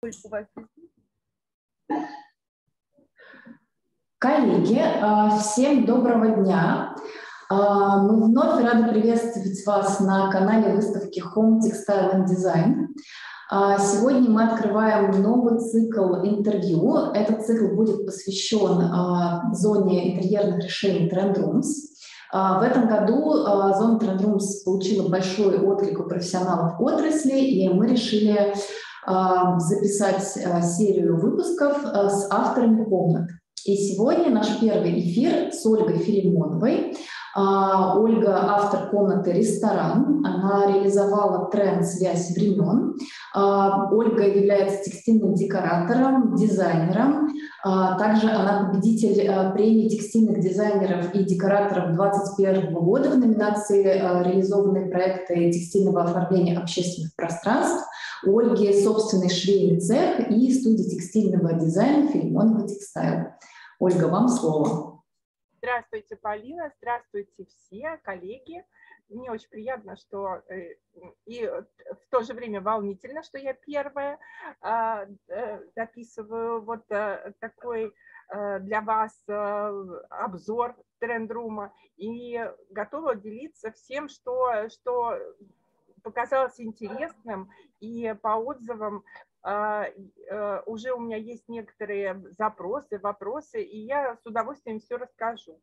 Коллеги, всем доброго дня! Мы вновь рады приветствовать вас на канале выставки Home Textile and Design. Сегодня мы открываем новый цикл интервью. Этот цикл будет посвящен зоне интерьерных решений Trend Rooms. В этом году зона Trend Rooms получила большой отклик у профессионалов отрасли, и мы решили записать серию выпусков с авторами комнат. И сегодня наш первый эфир с Ольгой Филимоновой. Ольга – автор комнаты «Ресторан». Она реализовала тренд «Связь времен». Ольга является текстильным декоратором, дизайнером. Также она победитель премии текстильных дизайнеров и декораторов 2021 года в номинации «Реализованные проекты текстильного оформления общественных пространств». У Ольги собственный швейный цех и студия текстильного дизайна «Филимонова Текстайл». Ольга, вам слово. Здравствуйте, Полина, здравствуйте все коллеги. Мне очень приятно, что и в то же время волнительно, что я первая записываю вот такой для вас обзор трендрума и готова делиться всем, что показалось интересным, и по отзывам уже у меня есть некоторые запросы, вопросы, и я с удовольствием все расскажу.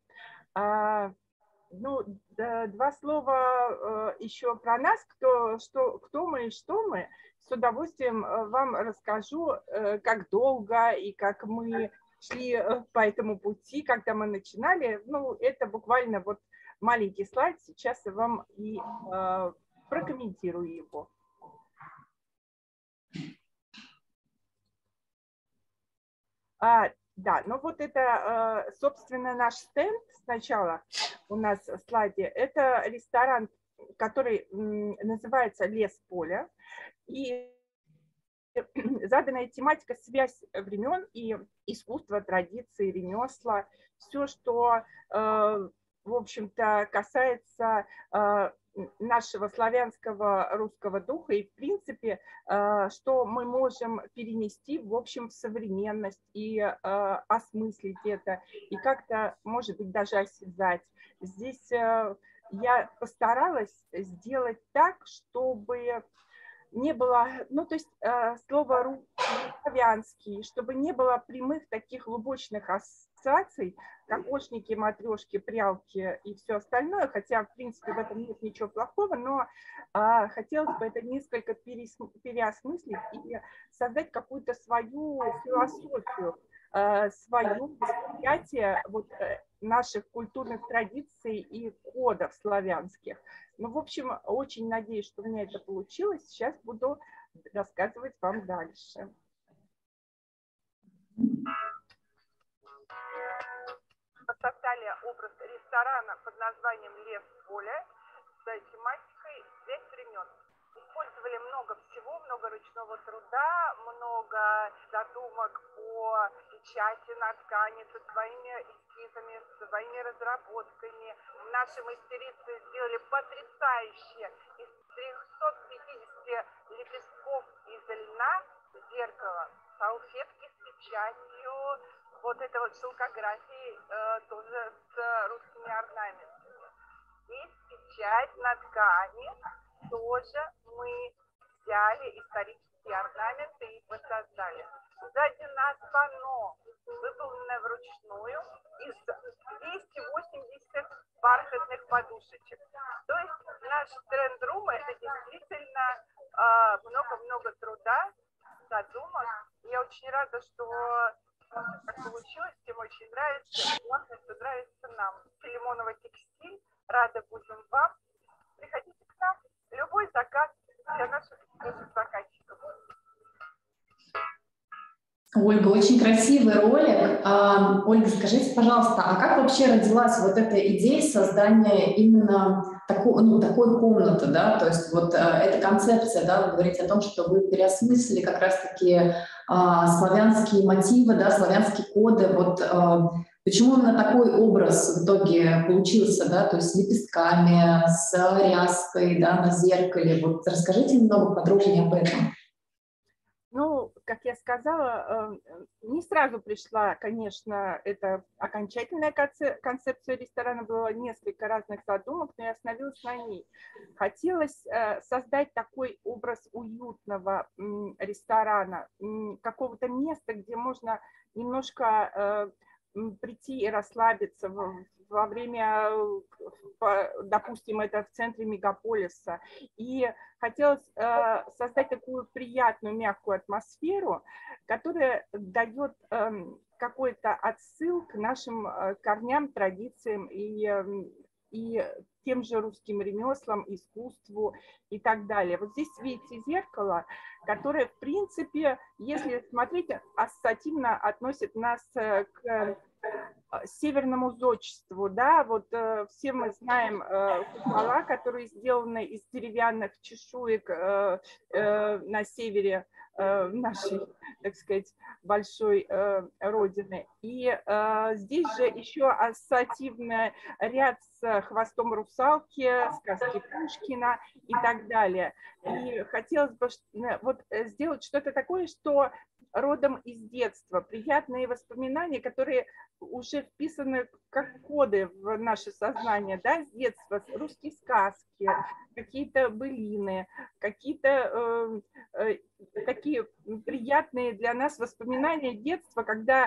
Ну, два слова еще про нас, кто мы и что мы. С удовольствием вам расскажу, как долго и как мы шли по этому пути, когда мы начинали. Ну, это буквально вот маленький слайд, сейчас я вам и прокомментирую его. Да, ну вот это, собственно, наш стенд сначала у нас в слайде. Это ресторан, который называется «Лес поля». И заданная тематика «Связь времен» и искусство, традиции, ремесла. Все, что, в общем-то, касается нашего славянского русского духа и, в принципе, что мы можем перенести, в общем, в современность и осмыслить это, и как-то, может быть, даже осязать. Здесь я постаралась сделать так, чтобы не было, ну, то есть слово славянский, чтобы не было прямых таких глубочных ассоциаций, кокошники, матрешки, прялки и все остальное, хотя, в принципе, в этом нет ничего плохого, но хотелось бы это несколько переосмыслить и создать какую-то свою философию, свое восприятие вот, наших культурных традиций и кодов славянских. Ну, в общем, очень надеюсь, что у меня это получилось. Сейчас буду рассказывать вам дальше. Создали образ ресторана под названием «Лес поля» с тематикой «Связь времен». Использовали много всего, много ручного труда, много задумок по печати на ткани со своими эскизами, со своими разработками. Наши мастерицы сделали потрясающе из 350 лепестков из льна зеркало, салфетки с печатью, вот это вот шелкографии тоже с русскими орнаментами. Здесь печать на ткани, тоже мы взяли исторические орнаменты и воссоздали. Сзади нас панно, выполненное вручную, из 280 бархатных подушечек. То есть наш тренд-рум — это действительно много-много труда, задумок. Я очень рада, что как получилось, всем очень нравится. Главное, что нравится нам. Филимонова Текстиль, рада будем вам. Приходите к нам. Любой заказ для наших заказчиков. Ольга, очень красивый ролик. Ольга, скажите, пожалуйста, а как вообще родилась вот эта идея создания именно такой комнаты, да? То есть вот эта концепция, да, вы говорите о том, что вы переосмыслили как раз-таки славянские мотивы, да, славянские коды. Вот почему именно такой образ в итоге получился, да? То есть с лепестками, с ряской, да, на зеркале. Вот расскажите немного подробнее об этом. Ну, как я сказала, не сразу пришла, конечно, эта окончательная концепция ресторана, было несколько разных задумок, но я остановилась на ней. Хотелось создать такой образ уютного ресторана, какого-то места, где можно немножко прийти и расслабиться во время, допустим, это в центре мегаполиса. И хотелось создать такую приятную, мягкую атмосферу, которая дает какой-то отсыл к нашим корням, традициям и тем же русским ремеслам, искусству и так далее. Вот здесь видите зеркало, которое, в принципе, если смотреть, ассоциативно относит нас к северному зодчеству, да, вот все мы знаем купола, которые сделаны из деревянных чешуек на севере нашей, так сказать, большой родины. И здесь же еще ассоциативный ряд с хвостом русалки, сказки Пушкина и так далее. И хотелось бы вот сделать что-то такое, что родом из детства, приятные воспоминания, которые уже вписаны как коды в наше сознание, да, с детства, русские сказки, какие-то былины, какие-то такие приятные для нас воспоминания детства, когда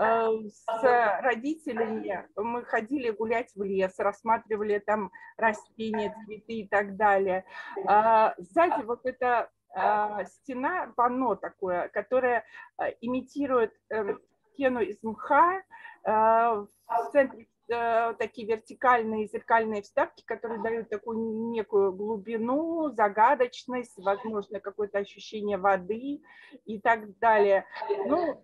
с родителями мы ходили гулять в лес, рассматривали там растения, цветы и так далее. Сзади вот это стена, панно такое, которое имитирует стену из мха, в центре такие вертикальные зеркальные вставки, которые дают такую некую глубину, загадочность, возможно, какое-то ощущение воды и так далее. Ну,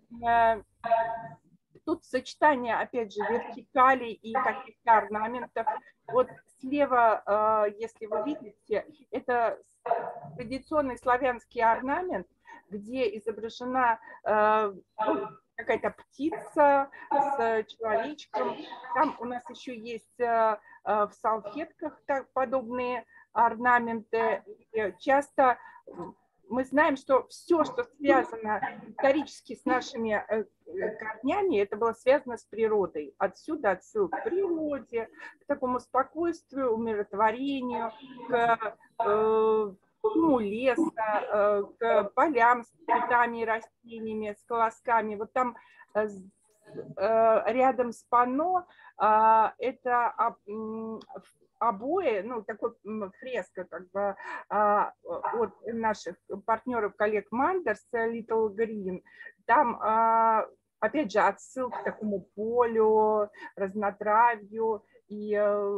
тут сочетание, опять же, вертикали и каких-то орнаментов. Вот слева, если вы видите, это традиционный славянский орнамент, где изображена какая-то птица с человечком. Там у нас еще есть в салфетках подобные орнаменты. И часто мы знаем, что все, что связано исторически с нашими корнями, это было связано с природой. Отсюда отсыл к природе, к такому спокойствию, умиротворению, к леса, к полям с цветами и растениями, с колосками. Вот там рядом с панно это обои, ну, такой фреска как бы от наших партнеров, коллег Мандерс, Little Green. Там, опять же, отсыл к такому полю, разнотравью и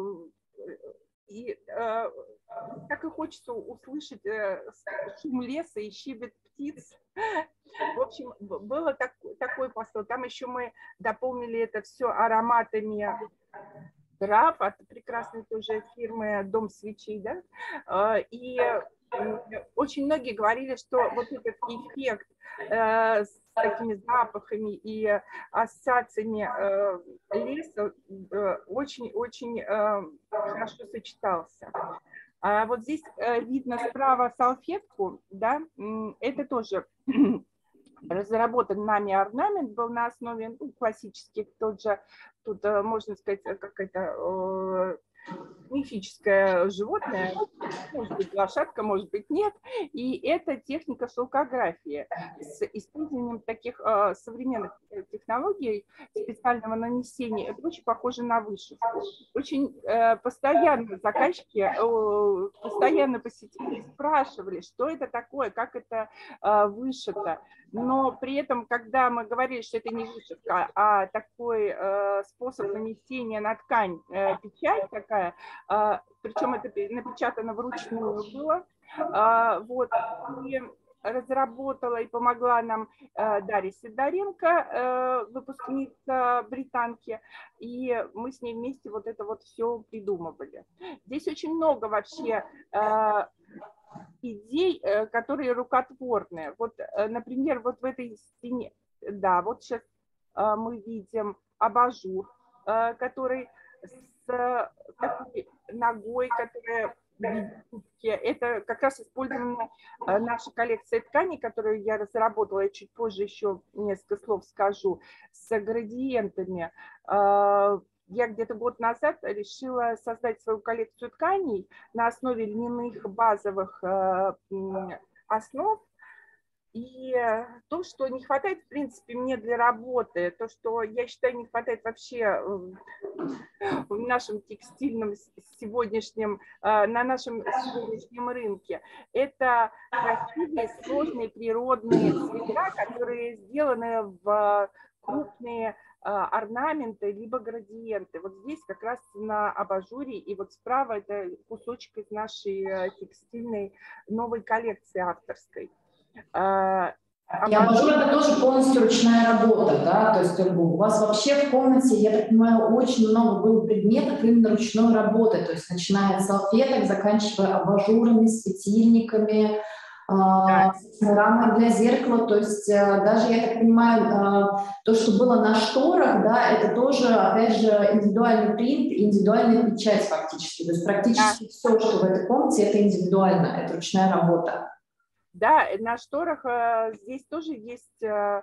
так и хочется услышать шум леса и щебет птиц. В общем, было такой посыл. Там еще мы дополнили это все ароматами трав от прекрасной тоже фирмы «Дом свечей». Да? И очень многие говорили, что вот этот эффект с такими запахами и ассоциациями леса очень-очень хорошо сочетался. Вот здесь видно справа салфетку, да, это тоже разработан нами орнамент, был на основе классических, тот же, тут можно сказать, какая-то мифическое животное, может быть лошадка, может быть нет, и это техника шелкографии с использованием таких современных технологий специального нанесения. Это очень похоже на вышивку. Очень постоянно заказчики, постоянно посетители спрашивали, что это такое, как это вышито. Но при этом, когда мы говорили, что это не вышивка, а такой способ нанесения на ткань, печать такая, причем это напечатано вручную было, вот, и разработала и помогла нам Дарья Сидоренко, выпускница британки, и мы с ней вместе вот это вот все придумывали. Здесь очень много вообще идей, которые рукотворные. Вот, например, вот в этой стене, да, вот сейчас мы видим абажур, который с такой ногой, которая Это как раз использована наша коллекция тканей, которую я разработала, я чуть позже еще несколько слов скажу, с градиентами. Я где-то год назад решила создать свою коллекцию тканей на основе льняных базовых основ. И то, что не хватает, в принципе, мне для работы, то, что, я считаю, не хватает вообще в нашем текстильном сегодняшнем, на нашем сегодняшнем рынке, это красивые, сложные природные цвета, которые сделаны в крупные орнаменты, либо градиенты. Вот здесь как раз на абажуре, и вот справа это кусочек из нашей текстильной новой коллекции авторской. И абажур это тоже полностью ручная работа, да, то есть у вас вообще в комнате, я так понимаю, очень много было предметов именно ручной работы, то есть начиная от салфеток, заканчивая абажурами, светильниками, рамой для зеркала, то есть даже, я так понимаю, то, что было на шторах, да, это тоже, опять же, индивидуальный принт, индивидуальная печать фактически, то есть практически все, что в этой комнате, это индивидуально, это ручная работа. Да, на шторах здесь тоже есть,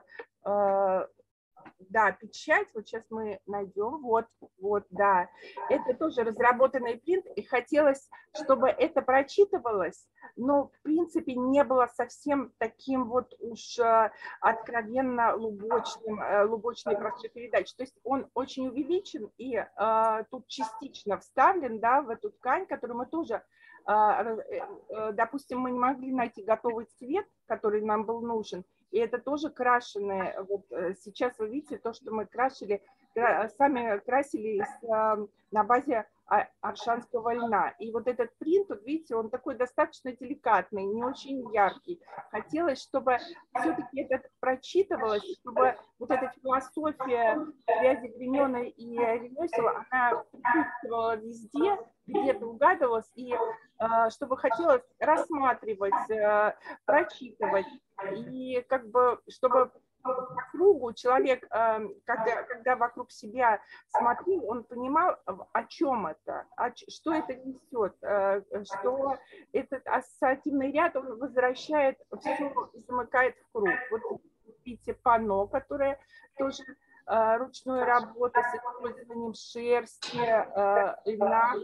да, печать, вот сейчас мы найдем, вот, да, это тоже разработанный принт, и хотелось, чтобы это прочитывалось, но, в принципе, не было совсем таким вот уж откровенно лубочной простой передачи, то есть он очень увеличен и тут частично вставлен, да, в эту ткань, которую мы тоже, допустим, мы не могли найти готовый цвет, который нам был нужен, и это тоже крашеные. Вот сейчас вы видите то, что мы красили, сами красили на базе аршанского льна. И вот этот принт, вот видите, он такой достаточно деликатный, не очень яркий. Хотелось, чтобы все-таки это прочитывалось, чтобы вот эта философия связи гриненой и ремесел, она присутствовала везде, где-то угадывалась, и чтобы хотелось рассматривать, прочитывать, и как бы, чтобы по кругу человек, когда вокруг себя смотрел, он понимал, о чем это, что это несет, что этот ассоциативный ряд, он возвращает все и замыкает в круг. Вот видите панно, которое тоже ручной работы с использованием шерсти, льна,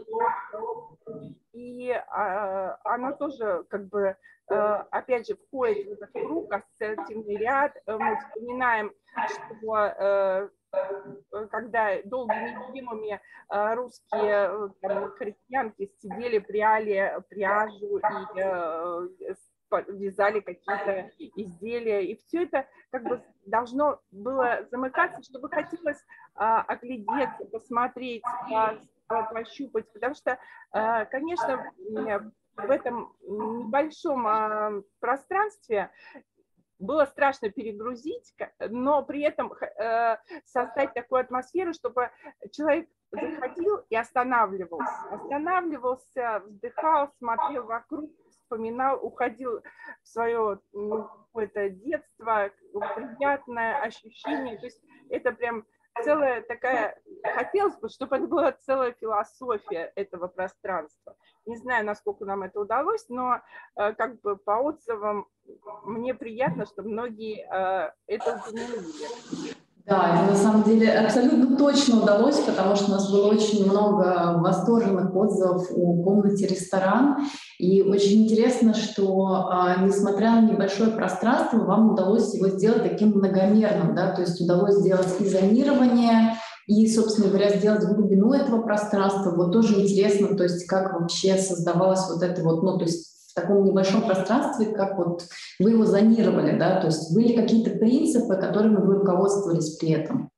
и она тоже как бы опять же входит в этот круг, ассоциативный ряд. Мы вспоминаем, что когда долгими зимами русские крестьянки сидели, пряли пряжу и вязали какие-то изделия, и все это как бы должно было замыкаться, чтобы хотелось оглядеться, посмотреть, пощупать, потому что, конечно, в этом небольшом пространстве было страшно перегрузить, но при этом создать такую атмосферу, чтобы человек заходил и останавливался, вздыхал, смотрел вокруг, вспоминал, уходил в свое какое-то детство, приятное ощущение. То есть это прям целая такая, хотелось бы, чтобы это была целая философия этого пространства. Не знаю, насколько нам это удалось, но как бы по отзывам мне приятно, что многие это упомянули. Да, это на самом деле абсолютно точно удалось, потому что у нас было очень много восторженных отзывов о комнате ресторан. И очень интересно, что несмотря на небольшое пространство, вам удалось его сделать таким многомерным, да, то есть удалось сделать и зонирование, и, собственно говоря, сделать глубину этого пространства. Вот тоже интересно, то есть как вообще создавалось вот это вот, ну, то есть в таком небольшом пространстве, как вот вы его зонировали, да, то есть были какие-то принципы, которыми вы руководствовались при этом?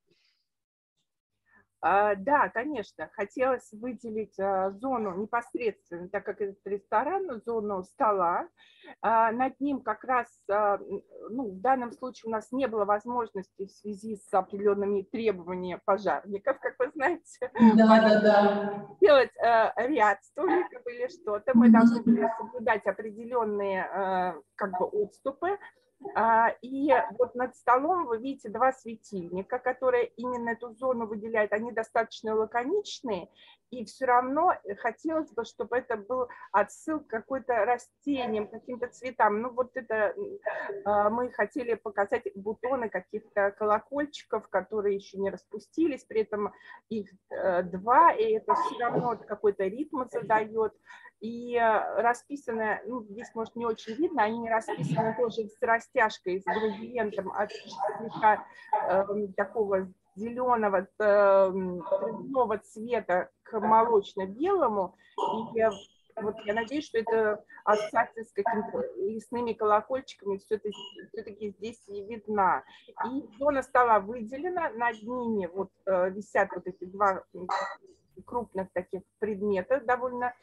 Да, конечно, хотелось выделить зону непосредственно, так как это ресторан, зону стола. Над ним как раз, ну, в данном случае у нас не было возможности в связи с определенными требованиями пожарников, как вы знаете, делать ряд столиков или что-то. Мы должны были соблюдать определенные как бы отступы. И вот над столом вы видите два светильника, которые именно эту зону выделяют. Они достаточно лаконичные, и все равно хотелось бы, чтобы это был отсыл к какой-то растениям, каким-то цветам. Ну вот это мы хотели показать бутоны каких-то колокольчиков, которые еще не распустились, при этом их два, и это все равно какой-то ритм задает. И расписано, ну, здесь, может, не очень видно, они расписаны тоже с растяжкой, с градиентом от слегка такого зеленого травяного цвета к молочно-белому. И вот я надеюсь, что это ассоциация с какими-то лесными колокольчиками все-таки здесь и видна. И зона стола выделена, над ними вот висят вот эти два крупных таких предмета, довольно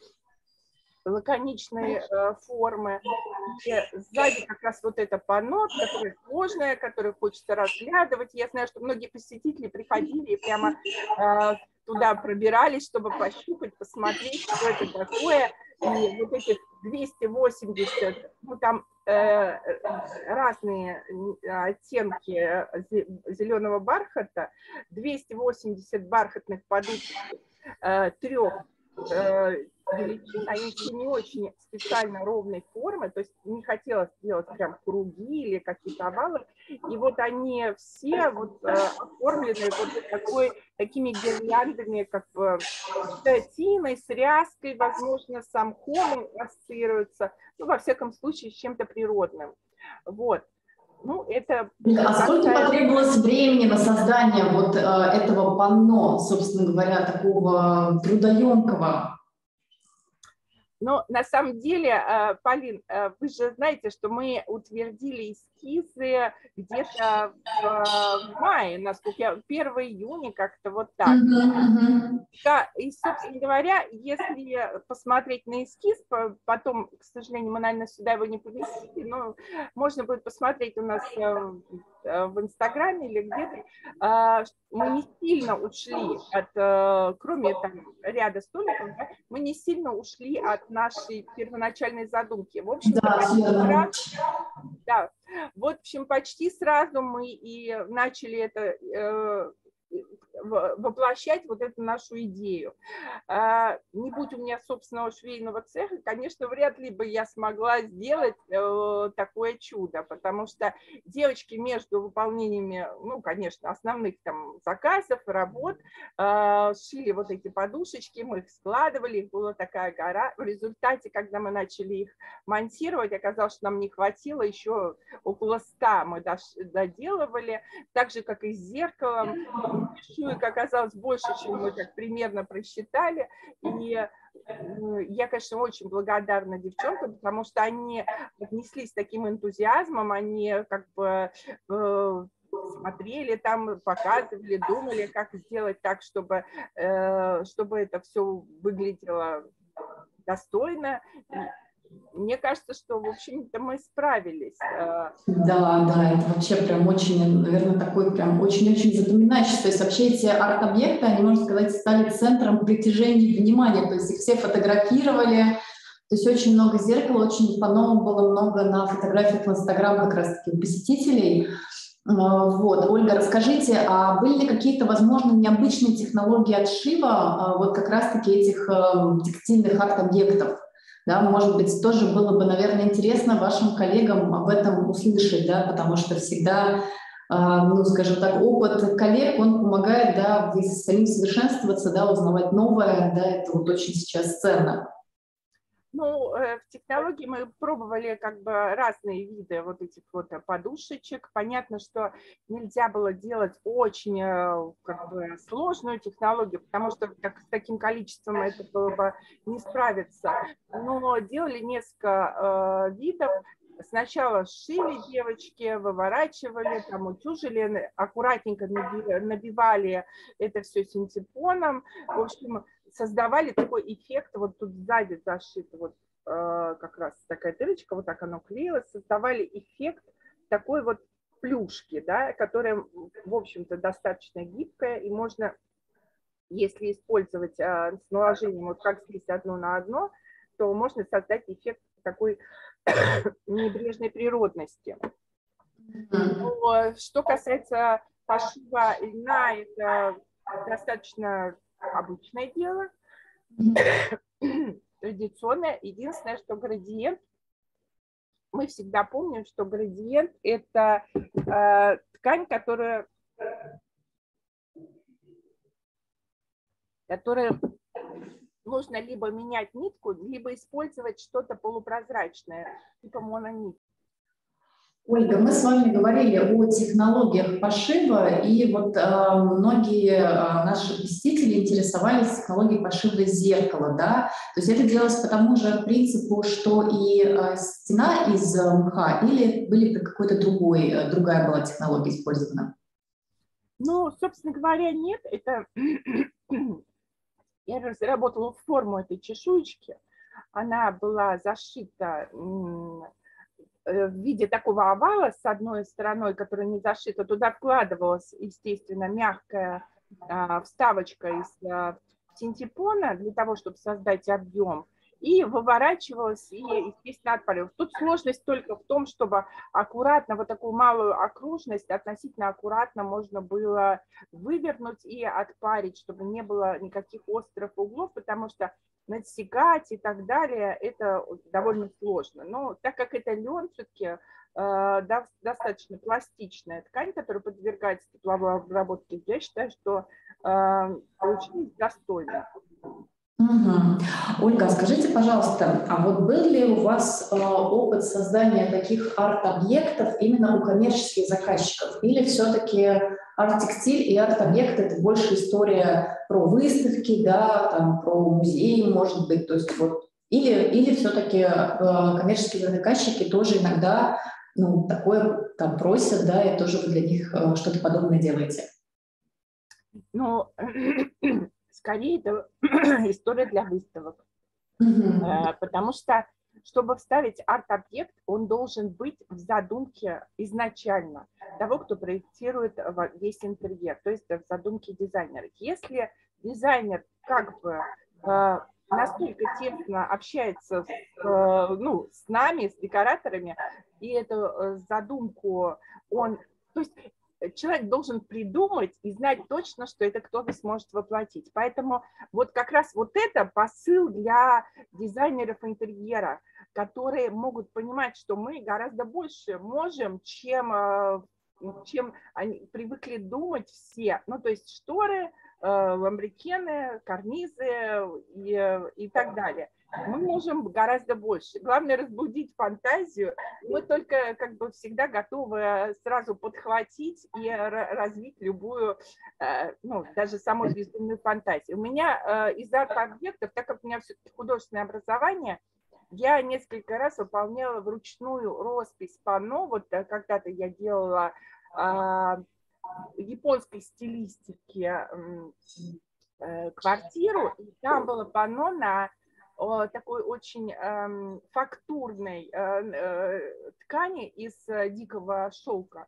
лаконичные формы. И сзади как раз вот это панно, которое сложное, которое хочется разглядывать. Я знаю, что многие посетители приходили и прямо туда пробирались, чтобы пощупать, посмотреть, что это такое. И вот эти 280, ну там разные оттенки зеленого бархата, 280 бархатных подушек трех величин, они все не очень специально ровной формы, то есть не хотелось делать прям круги или какие-то овалы, и вот они все вот оформлены вот такими гирляндами, как бы с тиной, с ряской, возможно, с мхом ассоциируются, ну, во всяком случае, с чем-то природным. Вот. Ну, это... А сколько потребовалось времени на создание вот этого панно, собственно говоря, такого трудоемкого? Но на самом деле, Полин, вы же знаете, что мы утвердили эскизы где-то в мае, насколько я, 1 июня, как-то вот так. Да, и, собственно говоря, если посмотреть на эскиз, потом, к сожалению, мы, наверное, сюда его не поместили, но можно будет посмотреть у нас в Инстаграме или где-то, мы не сильно ушли от, кроме там ряда столиков, да, мы не сильно ушли от нашей первоначальной задумки. В общем-то, да, в общем, почти сразу мы и начали это воплощать вот эту нашу идею. Не будь у меня собственного швейного цеха, конечно, вряд ли бы я смогла сделать такое чудо, потому что девочки между выполнениями, ну, конечно, основных там заказов, работ, шили вот эти подушечки, мы их складывали, их была такая гора. В результате, когда мы начали их монтировать, оказалось, что нам не хватило, еще около 100 мы доделывали, так же, как и с зеркалом. Чуек оказалось больше, чем мы так примерно просчитали. И я, конечно, очень благодарна девчонкам, потому что они отнеслись с таким энтузиазмом, они как бы смотрели там, показывали, думали, как сделать так, чтобы это все выглядело достойно. Мне кажется, что, в общем-то, мы справились. Да, это вообще прям очень, наверное, такой прям очень-очень запоминающий. То есть вообще эти арт-объекты, они, можно сказать, стали центром притяжения внимания. То есть их все фотографировали. То есть очень много зеркал, очень по-новому было много на фотографиях в Инстаграм как раз-таки у посетителей. Вот, Ольга, расскажите, а были ли какие-то, возможно, необычные технологии отшива вот как раз-таки этих текстильных арт-объектов? Да, может быть, тоже было бы, наверное, интересно вашим коллегам об этом услышать, да, потому что всегда, ну, скажем так, опыт коллег, он помогает, да, самим совершенствоваться, да, узнавать новое, да, это вот очень сейчас ценно. Ну, в технологии мы пробовали как бы разные виды вот этих вот подушечек. Понятно, что нельзя было делать очень как бы сложную технологию, потому что с таким количеством это было бы не справиться. Но делали несколько видов. Сначала шили девочки, выворачивали, там утюжили, аккуратненько набивали это все синтепоном. В общем, создавали такой эффект, вот тут сзади зашита вот как раз такая дырочка, вот так оно клеилось, создавали эффект такой вот плюшки, да, которая, в общем-то, достаточно гибкая, и можно, если использовать с наложением, вот как здесь одно на одно, то можно создать эффект такой небрежной природности. Что касается пошива льна, это достаточно обычное дело, традиционное. Единственное, что градиент, мы всегда помним, что градиент – это ткань, которая нужно либо менять нитку, либо использовать что-то полупрозрачное, типа мононитки. Ольга, мы с вами говорили о технологиях пошива, и вот многие наши посетители интересовались технологией пошива зеркала, да? То есть это делалось по тому же принципу, что и стена из мха, или были какой-то другая была технология использована? Ну, собственно говоря, нет. Это я разработала форму этой чешуечки. Она была зашита в виде такого овала с одной стороной, которая не зашита. Туда вкладывалась, естественно, мягкая вставочка из синтепона для того, чтобы создать объем. И выворачивалась, и, естественно, отпаривалась. Тут сложность только в том, чтобы аккуратно, вот такую малую окружность, относительно аккуратно можно было вывернуть и отпарить, чтобы не было никаких острых углов, потому что надсекать и так далее, это довольно сложно. Но так как это лен, все-таки достаточно пластичная ткань, которая подвергается тепловой обработке, я считаю, что получилось достойно. Угу. Ольга, скажите, пожалуйста, а вот был ли у вас опыт создания таких арт-объектов именно у коммерческих заказчиков? Или все-таки арт-текстиль и арт-объект – это больше история про выставки, да, там, про музеи, может быть, то есть вот, или все-таки коммерческие заказчики тоже иногда такое там просят, да, и тоже вы для них что-то подобное делаете? Ну, скорее, это история для выставок. Потому что, чтобы вставить арт-объект, он должен быть в задумке изначально того, кто проектирует весь интерьер, то есть в задумке дизайнера. Если дизайнер как бы настолько тесно общается с нами, с декораторами, и эту задумку он... То есть человек должен придумать и знать точно, что это кто-то сможет воплотить. Поэтому вот как раз вот это посыл для дизайнеров интерьера, которые могут понимать, что мы гораздо больше можем, чем они привыкли думать все. Ну, то есть шторы, ламбрикены, карнизы и так далее. Мы можем гораздо больше. Главное разбудить фантазию. Мы только как бы всегда готовы сразу подхватить и развить любую, даже самую безумную фантазию. У меня из арт-объектов, так как у меня все-таки художественное образование, я несколько раз выполняла вручную роспись панно. Вот когда-то я делала японской стилистики квартиру, и там было панно на такой очень фактурной ткани из дикого шелка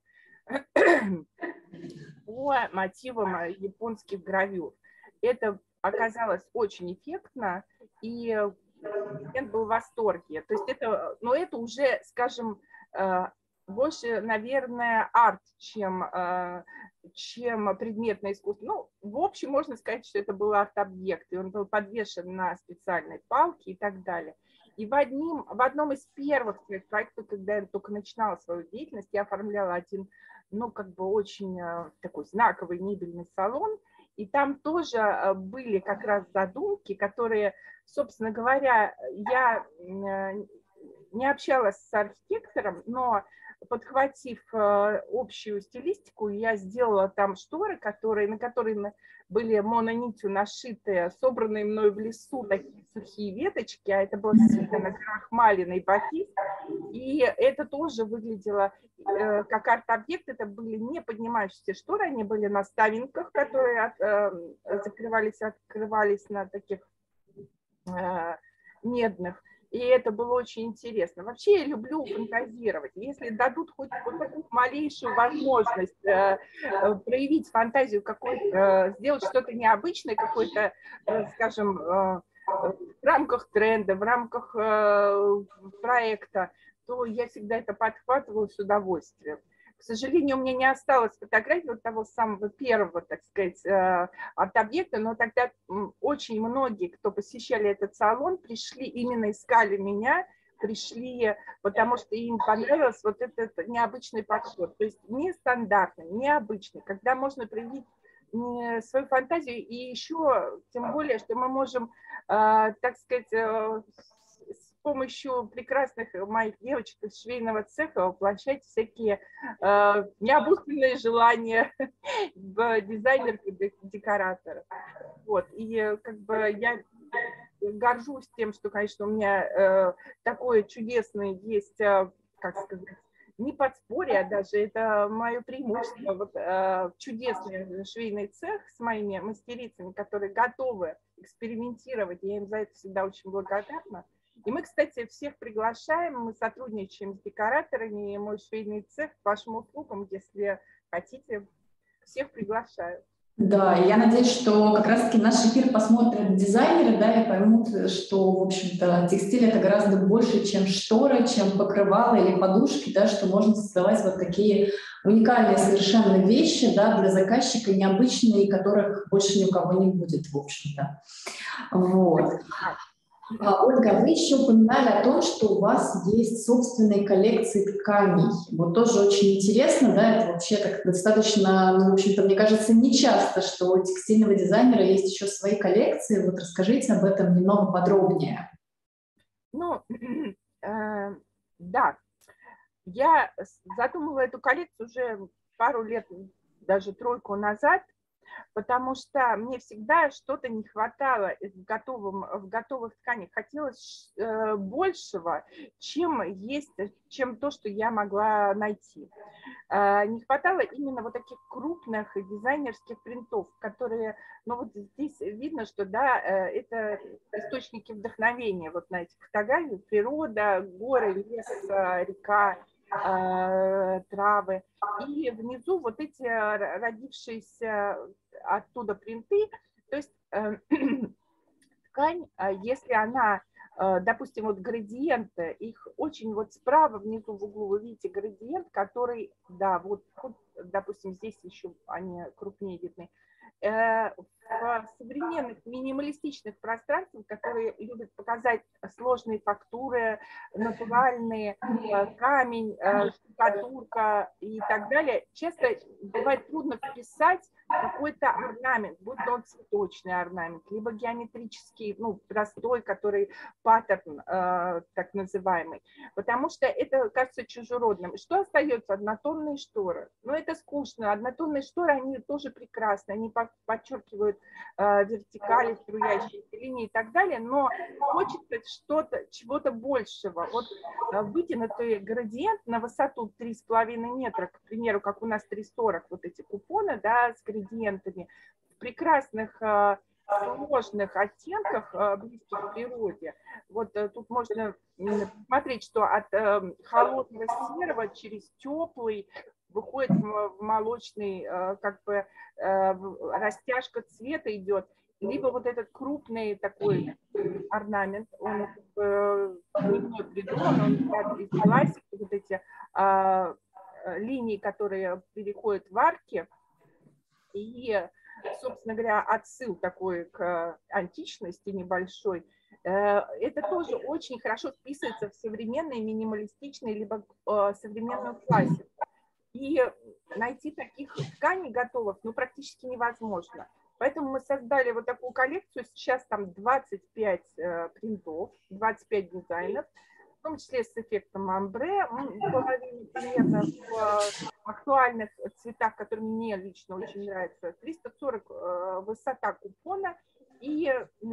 по мотивам японских гравюр. Это оказалось очень эффектно, и клиент был в восторге. То есть это, но это уже, скажем, больше, наверное, арт, чем предметное искусство. Ну, в общем, можно сказать, что это был арт-объект, и он был подвешен на специальной палке и так далее. И в одном из первых своих проектов, когда я только начинала свою деятельность, я оформляла один, очень такой знаковый мебельный салон, и там тоже были как раз задумки, которые, собственно говоря, я не общалась с архитектором, но подхватив общую стилистику, я сделала там шторы, на которые были мононитью нашитые, собранные мной в лесу такие сухие веточки, а это был сильно накрахмаленный батист, и это тоже выглядело как арт-объект. Это были не поднимающиеся шторы, они были на ставинках, которые закрывались, открывались на таких медных. И это было очень интересно. Вообще я люблю фантазировать. Если дадут хоть вот такую малейшую возможность проявить фантазию, сделать что-то необычное, какое-то, скажем, в рамках тренда, в рамках проекта, то я всегда это подхватываю с удовольствием. К сожалению, у меня не осталось фотографий вот того самого первого, так сказать, арт-объекта, но тогда очень многие, кто посещали этот салон, пришли, именно искали меня, пришли, потому что им понравился вот этот необычный подход, то есть нестандартный, необычный, когда можно проявить свою фантазию, и еще, тем более, что мы можем, так сказать, с помощью прекрасных моих девочек из швейного цеха воплощать всякие необузданные желания дизайнеров и декораторов. Вот. И как бы я горжусь тем, что, конечно, у меня такое чудесное есть, как сказать, не подспорье, а даже это мое преимущество. Вот, чудесный швейный цех с моими мастерицами, которые готовы экспериментировать. Я им за это всегда очень благодарна. И мы, кстати, всех приглашаем, мы сотрудничаем с декораторами, и мой швейный цех к вашим услугам, если хотите, всех приглашаю. Да, и я надеюсь, что как раз-таки наш эфир посмотрят дизайнеры, да, и поймут, что, в общем-то, текстиль — это гораздо больше, чем шторы, чем покрывало или подушки, да, что можно создавать вот такие уникальные совершенно вещи, да, для заказчика, необычные, которых больше ни у кого не будет, в общем-то. Вот. Ольга, вы еще упоминали о том, что у вас есть собственные коллекции тканей. Вот тоже очень интересно, да, это вообще так достаточно, ну, в общем-то, мне кажется, не часто, что у текстильного дизайнера есть еще свои коллекции. Вот расскажите об этом немного подробнее. Ну, да, я задумала эту коллекцию уже пару лет, даже тройку назад, потому что мне всегда что-то не хватало в готовых тканях. Хотелось большего, чем есть, чем то, что я могла найти. Не хватало именно вот таких крупных дизайнерских принтов, которые, ну вот здесь видно, что да, это источники вдохновения вот на этих фотографиях: природа, горы, лес, река, травы. И внизу вот эти родившиеся оттуда принты, то есть ткань, если она, допустим, вот градиенты, их очень вот справа внизу в углу вы видите градиент, который, да, вот допустим, здесь еще они крупнее видны. В современных минималистичных пространствах, которые любят показать сложные фактуры, натуральные, камень, штукатурка и так далее, часто бывает трудно вписать какой-то орнамент, будь то он цветочный орнамент, либо геометрический, ну, простой, который паттерн, так называемый, потому что это кажется чужеродным. Что остается? Однотонные шторы. Но это скучно. Однотонные шторы, они тоже прекрасны, они подчеркивают вертикали, струящиеся линии и так далее, но хочется что-то, чего-то большего. Вот вытянутый градиент на высоту 3,5 метра, к примеру, как у нас 3,40, вот эти купоны, да, с градиентами, в прекрасных сложных оттенках, близких к природе. Вот тут можно смотреть, что от холодного серого через теплый выходит в молочный, как бы растяжка цвета идет, либо вот этот крупный такой орнамент, он не мной придуман, он из пластика, вот эти линии, которые переходят в арки, и, собственно говоря, отсыл такой к античности небольшой. Это тоже очень хорошо вписывается в современные минималистичные либо современную классику. И найти таких тканей готовых, ну, практически невозможно. Поэтому мы создали вот такую коллекцию. Сейчас там 25 принтов, 25 дизайнов, в том числе с эффектом амбре, половину примерно в актуальных цветах, которые мне лично очень нравятся. 340 высота купона. И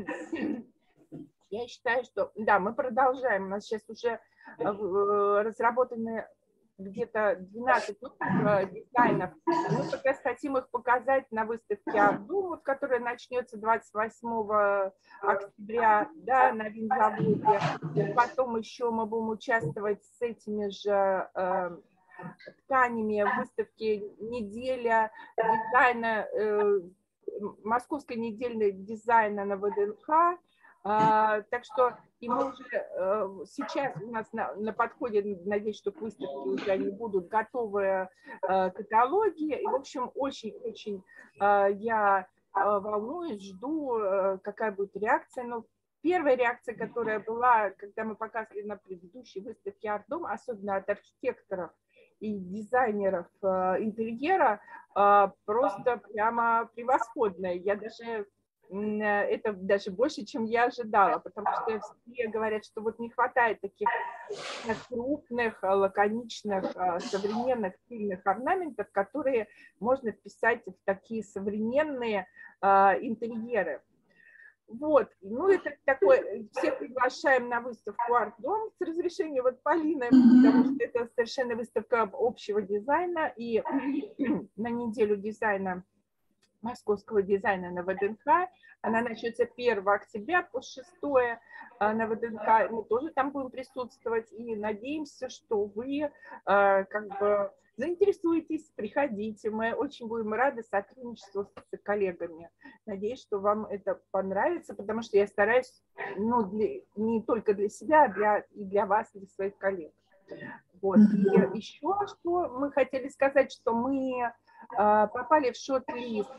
я считаю, что да, мы продолжаем. У нас сейчас уже разработаны где-то 12 дизайнов. Мы как раз хотим их показать на выставке Ардум, которая начнется 28 октября, да, на винзаводе. Потом еще мы будем участвовать с этими же тканями в выставке «Неделя дизайна», Московской недельной дизайна на ВДНХ. Так что и мы уже сейчас у нас на подходе, надеюсь, что к выставке уже они будут готовые каталоги. И, в общем, очень-очень я волнуюсь, жду, какая будет реакция. Но первая реакция, которая была, когда мы показывали на предыдущей выставке «Артдом», особенно от архитекторов и дизайнеров интерьера, просто прямо превосходная. Я даже... Это даже больше, чем я ожидала, потому что все говорят, что вот не хватает таких крупных, лаконичных, современных, стильных орнаментов, которые можно вписать в такие современные интерьеры. Вот, ну это такой, всех приглашаем на выставку «Артдом» с разрешения вот Полины, потому что это совершенно выставка общего дизайна, и на неделю дизайна, московского дизайна на ВДНХ. Она начнется 1 октября по 6 на ВДНХ. Мы тоже там будем присутствовать и надеемся, что вы как бы заинтересуетесь, приходите. Мы очень будем рады сотрудничеству с коллегами. Надеюсь, что вам это понравится, потому что я стараюсь не только для себя, и для вас, и для своих коллег. Вот. И еще что мы хотели сказать, что мы попали в шорт-лист,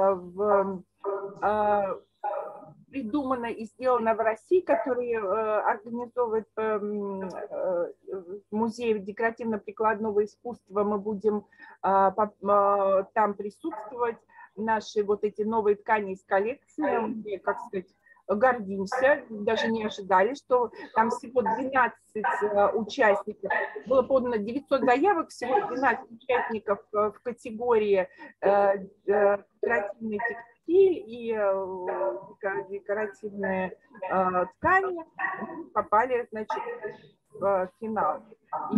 придумано и сделано в России, который организовывает музей декоративно-прикладного искусства. Мы будем там присутствовать. Наши вот эти новые ткани из коллекции, мы, как сказать, гордимся, даже не ожидали, что там всего 12 участников. Было подано 900 заявок, всего 12 участников в категории декоративный текстиль и декоративные ткани. Попали, значит, в финал. И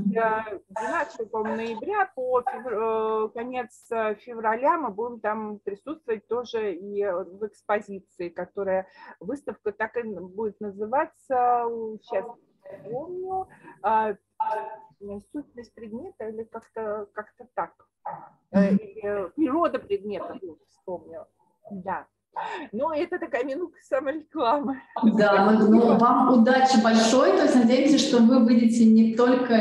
12 ноября по конец февраля мы будем там присутствовать тоже и в экспозиции, которая выставка так и будет называться, сейчас помню, сущность предмета или как-то так. Природа предмета, вспомнила. Да. Ну, это такая минутка саморекламы. Да, ну, вам удачи большой, то есть надеемся, что вы выйдете не только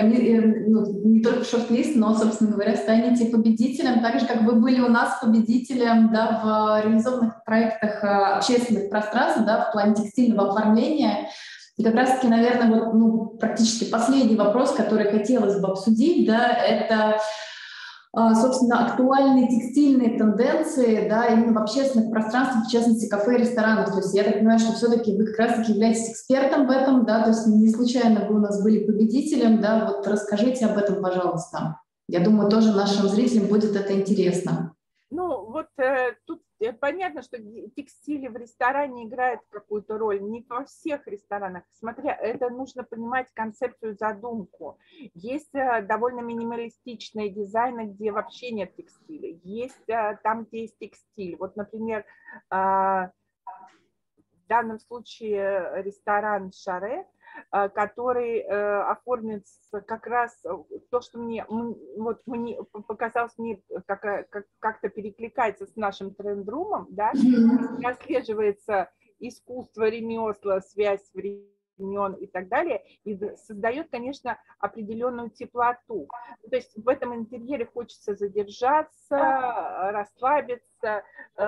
в шорт-лист, но, собственно говоря, станете победителем, так же, как вы были у нас победителем, да, в реализованных проектах общественных пространств, да, в плане текстильного оформления. И как раз-таки, наверное, вот, практически последний вопрос, который хотелось бы обсудить, да, это... собственно, актуальные текстильные тенденции, да, именно в общественных пространствах, в частности, кафе и ресторанах. То есть я так понимаю, что все-таки вы как раз-таки являетесь экспертом в этом, да, то есть не случайно вы у нас были победителем, да, вот расскажите об этом, пожалуйста. Я думаю, тоже нашим зрителям будет это интересно. Ну, вот тут понятно, что текстиль в ресторане играет какую-то роль. Не во всех ресторанах. Смотря, это нужно понимать концепцию, задумку. Есть довольно минималистичные дизайны, где вообще нет текстиля. Есть там, где есть текстиль. Вот, например, в данном случае ресторан «Шаре», который оформится как раз то, что мне показалось, мне как-то перекликается с нашим тренд-румом, да, прослеживается искусство, ремесла, связь времен и так далее, и создает, конечно, определенную теплоту. То есть в этом интерьере хочется задержаться, расслабиться,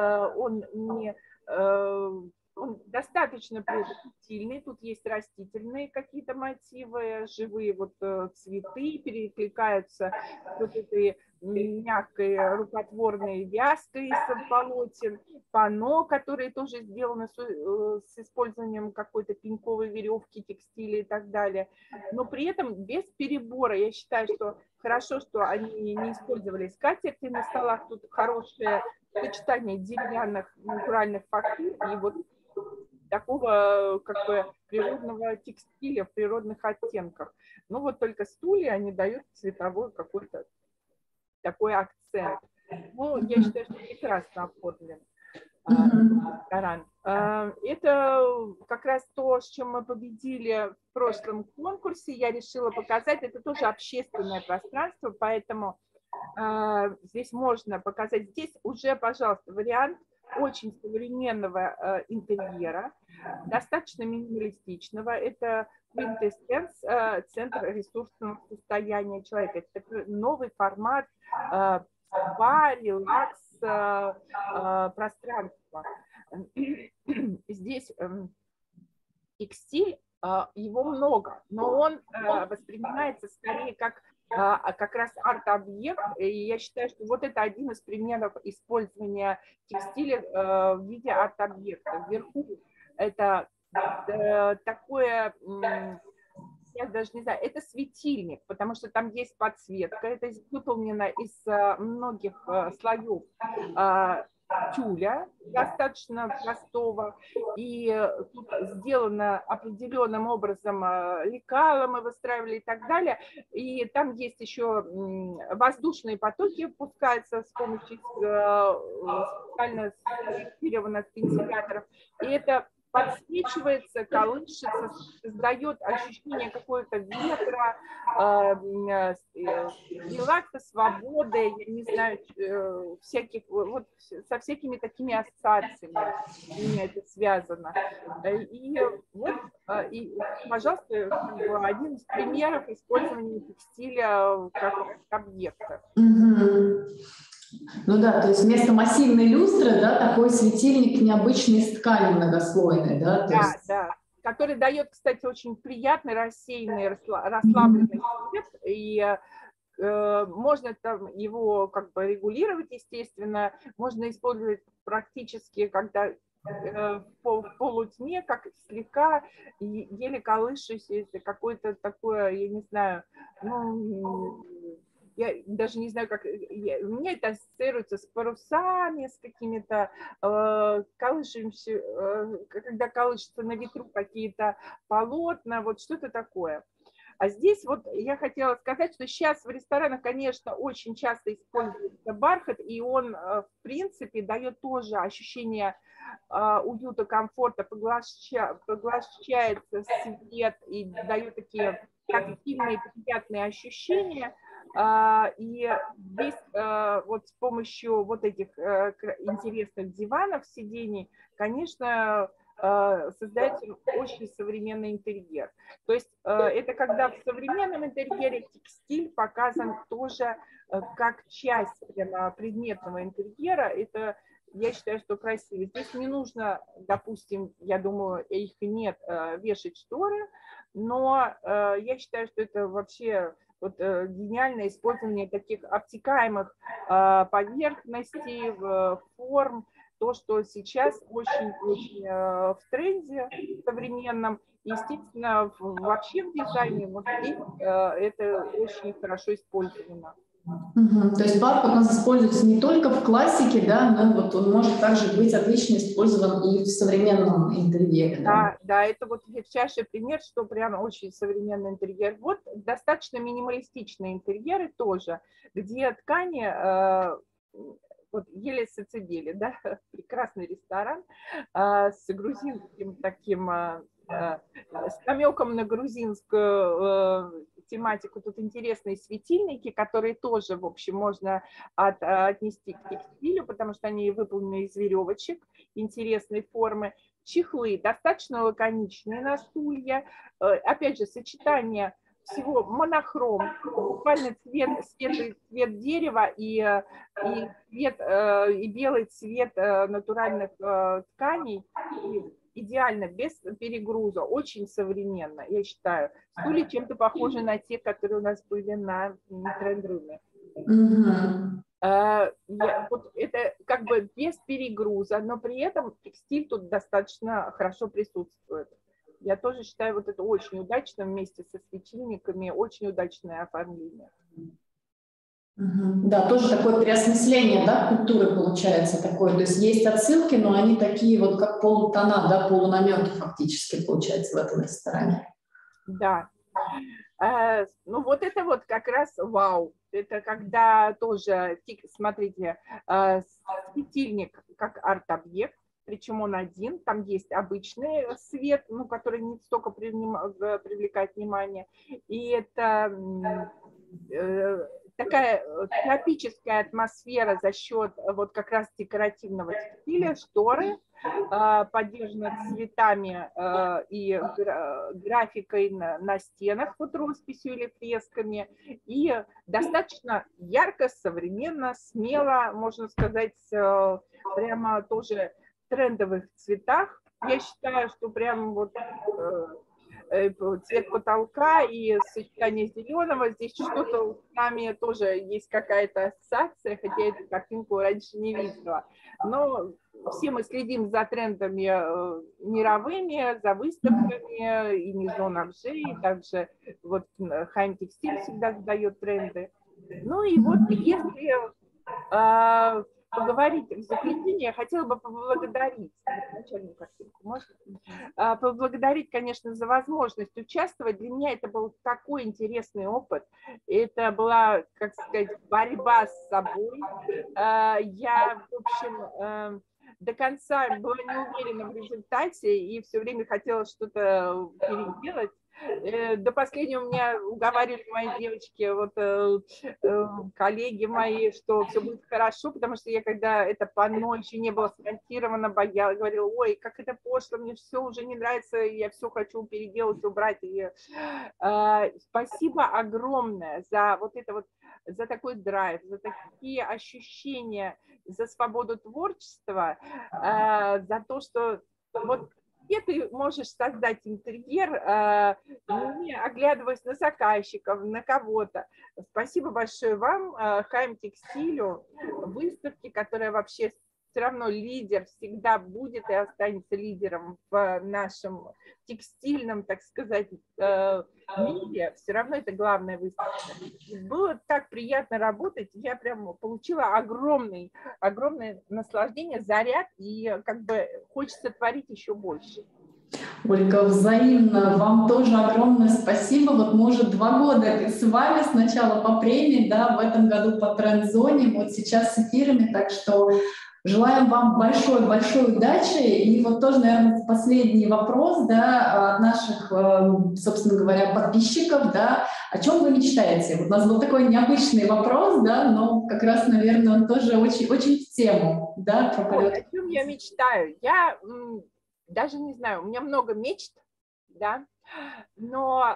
он достаточно тактильный, тут есть растительные какие-то мотивы, живые вот цветы, перекликаются вот этой мягкой рукотворной вязкой из полотен, панно, которые тоже сделаны с использованием какой-то пеньковой веревки, текстиля и так далее, но при этом без перебора. Я считаю, что хорошо, что они не использовали скатерти на столах, тут хорошее сочетание деревянных натуральных фактур и вот такого как бы природного текстиля в природных оттенках. Ну вот только стулья, они дают цветовой какой-то такой акцент. Ну, я считаю, что прекрасно оформлен ресторан. Это как раз то, с чем мы победили в прошлом конкурсе. Я решила показать, это тоже общественное пространство, поэтому здесь можно показать. Здесь уже, пожалуйста, вариант очень современного интерьера, достаточно минималистичного. Это квинтэссенс, центр ресурсного состояния человека. Это такой новый формат спа, релакс, пространства. Здесь текстиль, его много, но он воспринимается скорее как раз арт-объект, и я считаю, что вот это один из примеров использования текстиля в виде арт-объекта. Вверху это такое, я даже не знаю, это светильник, потому что там есть подсветка, это выполнено из многих слоев тюля, достаточно простого, и тут сделано определенным образом лекала мы выстраивали и так далее, и там есть еще воздушные потоки, пускаются с помощью специально спроектированных вентиляторов, и это подсвечивается, колышется, создает ощущение какого-то ветра, релакса, свободы, я не знаю, всяких, вот со всякими такими ассоциациями у меня это связано. И вот, и, пожалуйста, один из примеров использования текстиля как объекта. Ну да, то есть вместо массивной люстры, да, такой светильник необычный из ткани многослойной, да? Да, есть... да, который дает, кстати, очень приятный, рассеянный, расслабленный свет, и можно там его как бы регулировать, естественно, можно использовать практически, когда в полутьме, как слегка еле колышущийся, какое-то такое, я не знаю, ну, я даже не знаю, как, мне это ассоциируется с парусами, с какими-то колышущимися, когда колышутся на ветру какие-то полотна, вот что-то такое. А здесь вот я хотела сказать, что сейчас в ресторанах, конечно, очень часто используется бархат, и он, в принципе, дает тоже ощущение уюта, комфорта, поглощается свет и дает такие тактильные, приятные ощущения. И здесь вот с помощью вот этих интересных диванов, сидений, конечно, создается очень современный интерьер. То есть это когда в современном интерьере текстиль показан тоже как часть прямо предметного интерьера. Это, я считаю, что красиво. Здесь не нужно, допустим, я думаю, их нет, вешать шторы, но я считаю, что это вообще вот, гениальное использование таких обтекаемых поверхностей, форм, то, что сейчас очень-очень в тренде современном. Естественно, вообще в дизайне вот здесь это очень хорошо использовано. То есть бархат у нас используется не только в классике, да, но вот он может также быть отлично использован и в современном интерьере. Да, да, это вот ярчайший пример, что прямо очень современный интерьер. Вот достаточно минималистичные интерьеры тоже, где ткани вот еле Сацебели, да, прекрасный ресторан с грузинским таким, с намеком на грузинскую тематику. Тут интересные светильники, которые тоже, в общем, можно отнести к текстилю, потому что они выполнены из веревочек интересной формы. Чехлы достаточно лаконичные на стулья. Опять же, сочетание всего монохром, буквально светлый цвет дерева и белый цвет натуральных тканей. И идеально, без перегруза, очень современно, я считаю. Стулья чем-то похожи на те, которые у нас были на тренд-руме. Вот это как бы без перегруза, но при этом текстиль тут достаточно хорошо присутствует. Я тоже считаю вот это очень удачно вместе со светильниками, очень удачное оформление. Да, тоже такое переосмысление, да, культуры получается такое. То есть есть отсылки, но они такие вот как полутона, да, полунамеки фактически получается в этом ресторане. Да. Ну вот это вот как раз вау. Это когда тоже, смотрите, светильник как арт-объект, причем он один, там есть обычный свет, ну, который не столько привлекает внимание, и это такая тропическая атмосфера за счет вот как раз декоративного текстиля, шторы, поддержаны цветами и графикой на стенах, вот росписью или фресками, и достаточно ярко, современно, смело, можно сказать, прямо тоже в трендовых цветах. Я считаю, что прям вот цвет потолка и сочетание зеленого, здесь что-то с нами тоже есть какая-то ассоциация, хотя я эту картинку раньше не видела. Но все мы следим за трендами мировыми, за выставками и Maison Objet, и также вот Хайм Текстиль всегда задает тренды. Ну и вот если поговорить в заключение, я хотела бы поблагодарить, начальную картинку, можно? Поблагодарить, конечно, за возможность участвовать. Для меня это был такой интересный опыт. Это была, как сказать, борьба с собой. Я, в общем, до конца была не уверена в результате и все время хотела что-то переделать. До последнего меня уговаривали мои девочки, вот коллеги мои, что все будет хорошо, потому что я, когда это панно еще не было смонтировано, боялась, говорила, ой, как это пошло, мне все уже не нравится, я все хочу переделать, убрать. И, спасибо огромное за вот это вот, за такой драйв, за такие ощущения, за свободу творчества, за то, что вот где ты можешь создать интерьер, не оглядываясь на заказчиков, на кого-то. Спасибо большое вам, Хайм Текстилю, выставке, которая вообще все равно лидер, всегда будет и останется лидером в нашем текстильном, так сказать, мире. Все равно это главная выставка. Было так приятно работать, я прям получила огромное наслаждение, заряд, и как бы хочется творить еще больше. Ольга, взаимно. Вам тоже огромное спасибо. Вот мы уже 2 года с вами, сначала по премии, да, в этом году по тренд-зоне, вот сейчас с эфирами, так что желаем вам большой удачи. И вот тоже, наверное, последний вопрос, да, от наших, собственно говоря, подписчиков, да, о чем вы мечтаете? Вот у нас был такой необычный вопрос, да, но как раз, наверное, он тоже очень в тему, да, про полет. О чем я мечтаю? Я даже не знаю, у меня много мечт, да, но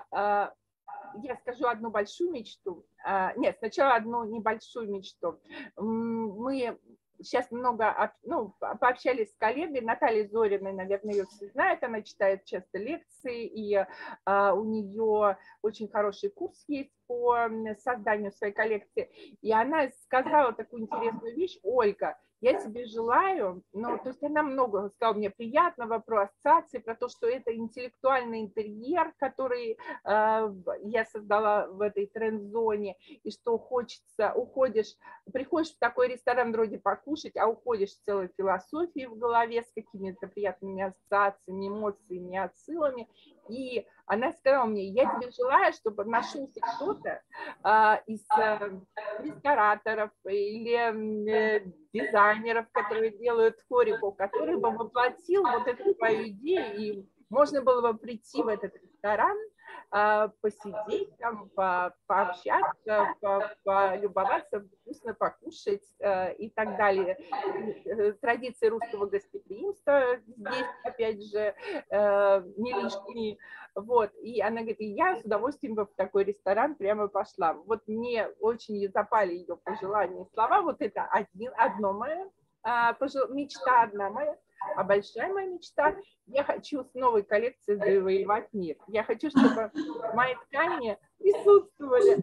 я скажу одну большую мечту. Нет, сначала одну небольшую мечту. Мы сейчас много пообщались с коллегой Натальей Зориной, наверное, ее все знают, она читает часто лекции, и у нее очень хороший курс есть по созданию своей коллекции. И она сказала такую интересную вещь: Ольга, я тебе желаю, ну, то есть она много сказала мне приятного про ассоциации, про то, что это интеллектуальный интерьер, который я создала в этой тренд-зоне, и что хочется, приходишь в такой ресторан вроде покушать, а уходишь с целой философией в голове, с какими-то приятными ассоциациями, эмоциями, отсылами. И она сказала мне: я тебе желаю, чтобы нашелся кто-то из рестораторов или дизайнеров, которые делают хорико, который бы воплотил вот эту твою идею, и можно было бы прийти в этот ресторан, посидеть там, пообщаться, полюбоваться, вкусно покушать и так далее. Традиции русского гостеприимства здесь, опять же, не лишние. Вот. И она говорит, и я с удовольствием бы в такой ресторан прямо пошла. Вот мне очень запали ее пожелания и слова. Вот это одно мое мечта, одна моя. А большая моя мечта, я хочу с новой коллекцией завоевать мир. Я хочу, чтобы мои ткани присутствовали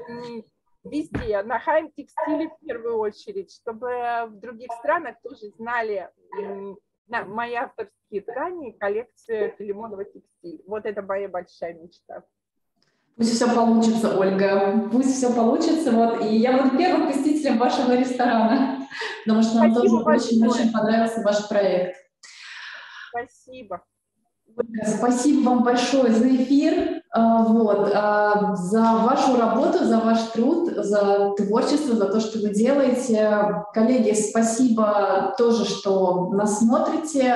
везде, на Хайм Текстиле в первую очередь, чтобы в других странах тоже знали мои авторские ткани, коллекция Филимонова текстиль. Вот это моя большая мечта. Пусть все получится, Ольга, пусть все получится. Вот. И я буду первым посетителем вашего ресторана, потому что нам тоже очень понравился ваш проект. Спасибо. Спасибо вам большое за эфир, за вашу работу, за ваш труд, за творчество, за то, что вы делаете. Коллеги, спасибо тоже, что нас смотрите.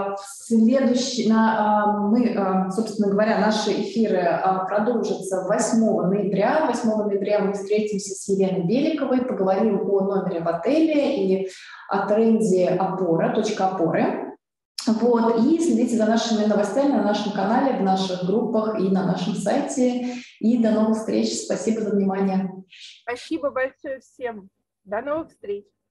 Собственно говоря, наши эфиры продолжатся 8 ноября. 8 ноября мы встретимся с Еленой Беликовой, поговорим о номере в отеле и о тренде опора, точка опоры. И следите за нашими новостями на нашем канале, в наших группах и на нашем сайте. И до новых встреч. Спасибо за внимание. Спасибо большое всем. До новых встреч.